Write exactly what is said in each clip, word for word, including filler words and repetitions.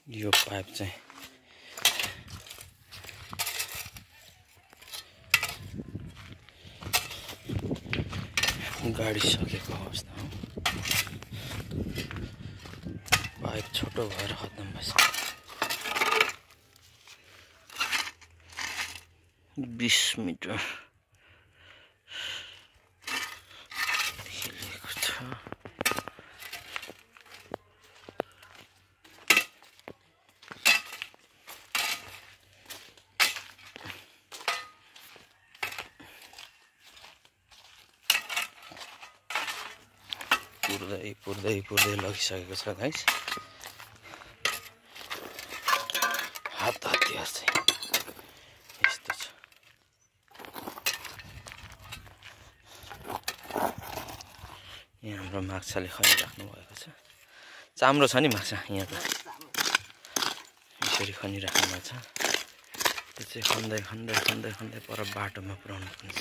यो पाइप चाहिँ गाडिसकेको अवस्था हो। पाइप छोटो भएर खत्तम भएछ। बीस मिटर खेलेको छ। पुर्दै पुर्दै पुर्दै लगिसकेको छ गाइस। हात हतियार चाहिँ यस्तो छ। यहाँ हाम्रो माछाले खनिराख्नु भएको छ। चाम्रो छ नि माछा यहाँको, यसरी खनिराख्नु भएको छ। त्यो चाहिँ खन्दै खन्दै खन्दै खन्दै पर बाटोमा पुर्याउनु पर्छ।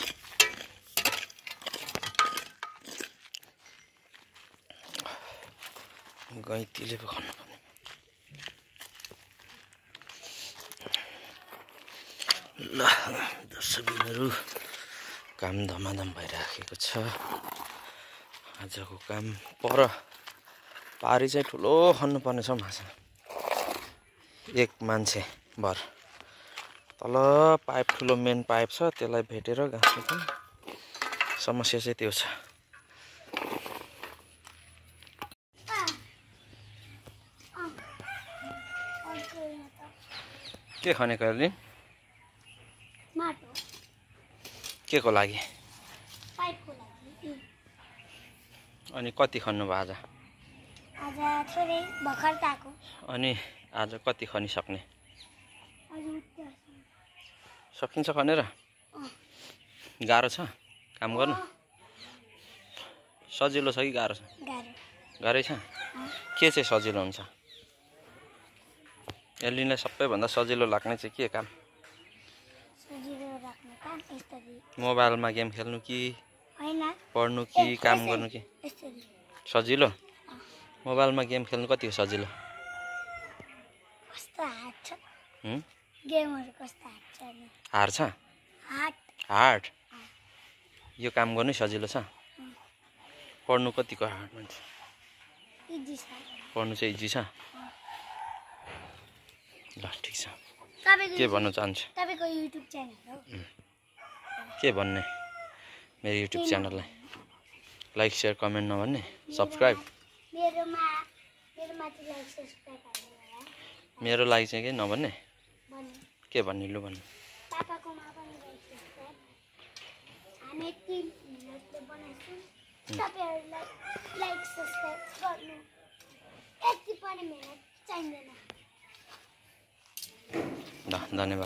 गैँतीले पो खन्नु पर्ने। ल दर्शकहरू, काम धमाधम भइराखेको छ। आजको काम पर पारी चाहिँ ठुलो खन्नुपर्ने छ माछा, एक मान्छे भर। तल पाइप ठुलो मेन पाइप छ, त्यसलाई भेटेर गाँच्नु। समस्या चाहिँ त्यो छ। के खनेको अहिले? माटो। के को लागि? पाइपको लागि। अनि कति खन्नु भयो आज? आज थोरै भर्खर ताको। अनि आज कति खनिसक्ने? आज उठ्यो। सकिन्छ खनेर? गाह्रो छ काम गर्नु? सजिलो छ कि गाह्रो छ? गाह्रो। गाह्रै छ? के चाहिँ सजिलो हुन्छ? एलिनलाई सबैभन्दा सजिलो लाग्ने चाहिँ के काम? सजिलो राख्ने काम यसरी। मोबाइलमा गेम खेल्नु कि हैन, पढ्नु कि काम गर्नु कि? यसरी। सजिलो? मोबाइलमा गेम खेल्नु कतिको सजिलो? कस्तो हार्ड छ? हम्म? गेमहरु कस्तो हार्ड छ नि? हार्ड छ? हार्ड। हार्ड? यो काम गर्नु सजिलो छ? पढ्नु कतिको हार्ड मान्छ? इजी छ। पढ्नु चाहिँ इजी छ? ल ठिक छ। तपाईको के भन्न चाहन्छु? तपाईको युट्युब च्यानल हो। के भन्ने मेरो युट्युब च्यानललाई? लाइक सेयर कमेन्ट नभन्ने? सब्सक्राइब? मेरोमा मेरोमा चाहिँ लाइक सब्सक्राइब हाल्नु होला। मेरो लागि चाहिँ के नभन्ने? भन्नु। के भन्ने लु भन्नु? पापाकोमा पनि लाइक सब्सक्राइब। हामी तीन मिनटले बनाउँछौँ। तपाईहरुलाई लाइक सब्सक्राइब गर्नु। यति पनि मेहनत चाहिँदैन। ल धन्यवाद।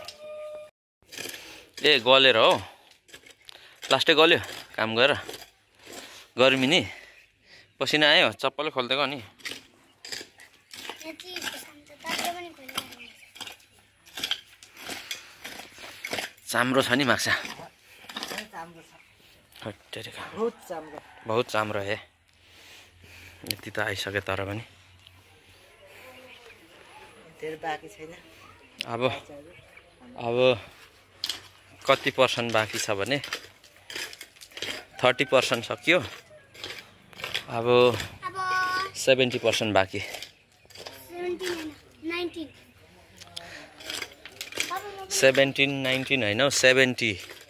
ए गलेर हो, लास्टै गल्यो काम गरेर। गर्मी नि पसिना आयो, चप्पलै खोलिदिएको नि। चाम्रो छ नि माछा? बहुत चाम्रो हे। यति त आइसक्यो तर पनि अब अब कति पर्सेन्ट बाँकी छ भने थर्टी पर्सेन्ट सक्यो। अब सेभेन्टी पर्सेन्ट बाँकी। सेभेन्टिन नाइन्टिन होइन, सेभेन्टी।